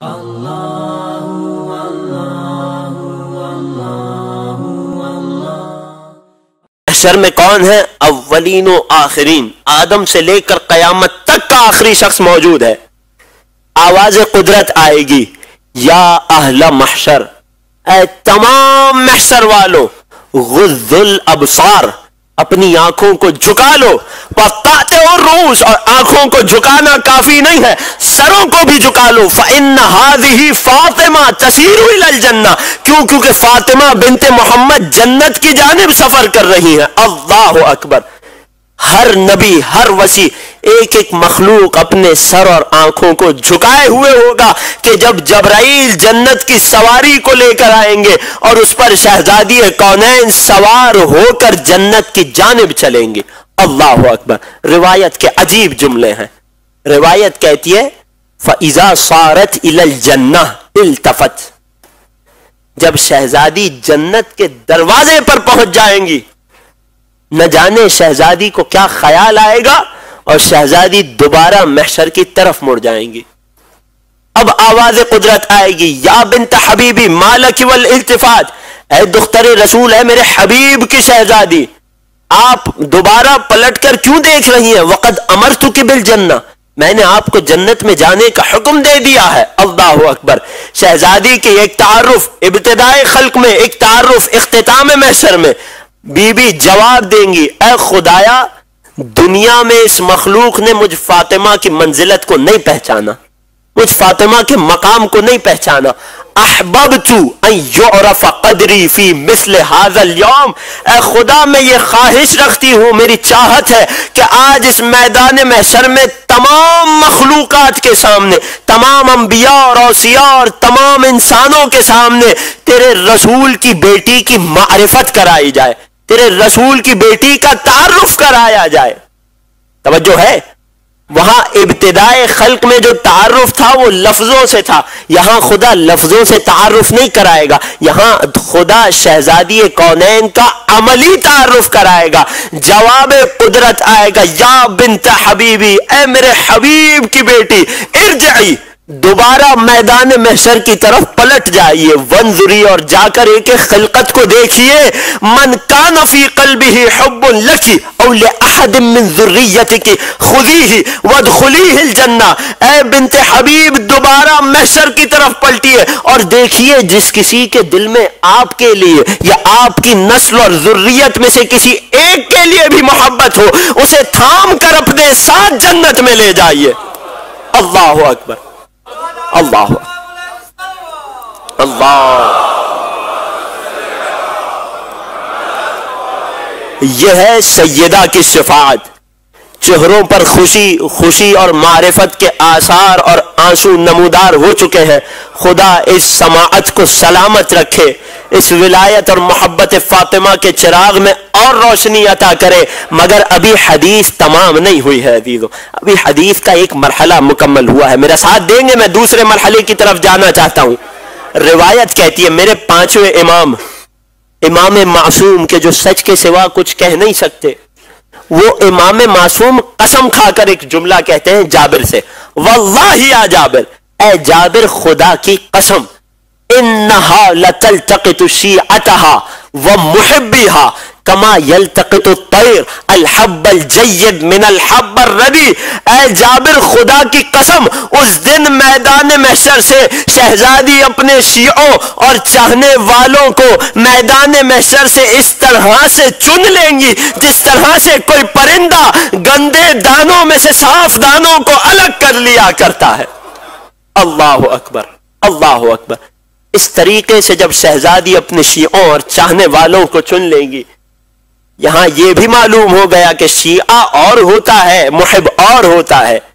محشر میں کون ہے؟ اولین و آخرین، آدم سے لے کر قیامت تک کا آخری شخص موجود ہے۔ آواز قدرت آئے گی، یا اہل محشر، اے تمام محشر والوں، غض الابصار، اپنی آنکھوں کو جھکا لو، وَقَاطِعُوا الرُّؤُوسَ، اور آنکھوں کو جھکانا کافی نہیں ہے، سروں کو بھی جھکا لو، فَإِنَّ هَذِهِ فَاطِمَةَ تَسِيرُ إِلَى الْجَنَّةِ، کیونکہ فاطمہ بنت محمد جنت کی جانب سفر کر رہی ہیں۔ اللہ اکبر۔ ہر نبی، ہر وسیع، ایک ایک مخلوق اپنے سر اور آنکھوں کو جھکائے ہوئے ہوگا کہ جب جبرائیل جنت کی سواری کو لے کر آئیں گے اور اس پر شہزادی کونین سوار ہو کر جنت کی جانب چلیں گے۔ اللہ اکبر۔ روایت کے عجیب جملے ہیں۔ روایت کہتی ہے فَإِذَا صَارَتْ إِلَى الْجَنَّةِ الْتَفَتْ، جب شہزادی جنت کے دروازے پر پہنچ جائیں گی، نہ جانے شہزادی کو کیا خیال آئے گا، اور شہزادی دوبارہ محشر کی طرف مڑ جائیں گی۔ اب آواز قدرت آئے گی، یا بنت حبیبی ما لک والالتفات، اے دختر رسول، اے میرے حبیب کی شہزادی، آپ دوبارہ پلٹ کر کیوں دیکھ رہی ہیں؟ وقد امرتک بالجنہ، میں نے آپ کو جنت میں جانے کا حکم دے دیا ہے۔ اللہ اکبر۔ شہزادی کے ایک تعارف ابتدائی خلق میں، ایک تعارف اختتام محشر میں، بی بی جواب دیں گی، اے خدایا، دنیا میں اس مخلوق نے مجھ فاطمہ کی منزلت کو نہیں پہچانا، مجھ فاطمہ کے مقام کو نہیں پہچانا۔ احببت ان یعرف قدری فی مثل هذا اليوم، اے خدا میں یہ خواہش رکھتی ہوں، میری چاہت ہے کہ آج اس میدان محشر میں تمام مخلوقات کے سامنے، تمام انبیاء اور اوصیاء اور تمام انسانوں کے سامنے تیرے رسول کی بیٹی کی معرفت کرائی جائے، تیرے رسول کی بیٹی کا تعارف کرایا جائے۔ توجہ ہے، وہاں ابتدائے خلق میں جو تعارف تھا وہ لفظوں سے تھا، یہاں خدا لفظوں سے تعارف نہیں کرائے گا، یہاں خدا شہزادی کونین کا عملی تعارف کرائے گا۔ جواب قدرت آئے گا، یا بنت حبیبی، اے میرے حبیب کی بیٹی، ارجعی، دوبارہ میدان محشر کی طرف پلٹ جائیے، وانظری، اور جا کر ایک خلقت کو دیکھیے، من کان فی قلبہ حب لکی او لأحد من ذریتک خذیہ وادخلیہ الجنہ، اے بنت حبیب دوبارہ محشر کی طرف پلٹیے اور دیکھیے جس کسی کے دل میں آپ کے لیے یا آپ کی نسل اور ذریت میں سے کسی ایک کے لیے بھی محبت ہو، اسے تھام کر اپنے ساتھ جنت میں لے جائیے۔ اللہ اکبر، اللہ اللہ۔ یہ ہے سیدہ کی صفات، چہروں پر خوشی اور معرفت کے آثار اور آنسو نمودار ہو چکے ہیں۔ خدا اس سماعت کو سلامت رکھے، اس ولایت اور محبت فاطمہ کے چراغ میں اور روشنی عطا کرے۔ مگر ابھی حدیث تمام نہیں ہوئی ہے عزیزو، ابھی حدیث کا ایک مرحلہ مکمل ہوا ہے، میرا ساتھ دیں گے؟ میں دوسرے مرحلے کی طرف جانا چاہتا ہوں۔ روایت کہتی ہے میرے پانچویں امام، امام معصوم کے جو سچ کے سوا کچھ کہہ نہیں سکتے، وہ امام معصوم قسم کھا کر ایک جملہ کہتے ہیں جابر سے، واللہ یا جابر، اے جابر خدا کی قسم، انہا لتلتقط شیعتہا ومحبیہا کما یلتقط الطیر الحب الجید من الحب الردی، اے جابر خدا کی قسم، اس دن میدان محشر سے شہزادی اپنے شیعوں اور چاہنے والوں کو میدان محشر سے اس طرح سے چن لیں گی جس طرح سے کوئی پرندہ گندے دانوں میں سے صاف دانوں کو الگ کر لیا کرتا ہے۔ اللہ اکبر، اللہ اکبر۔ اس طریقے سے جب شہزادی اپنے شیعوں اور چاہنے والوں کو چن لیں گی، یہاں یہ بھی معلوم ہو گیا کہ شیعہ اور ہوتا ہے، محب اور ہوتا ہے۔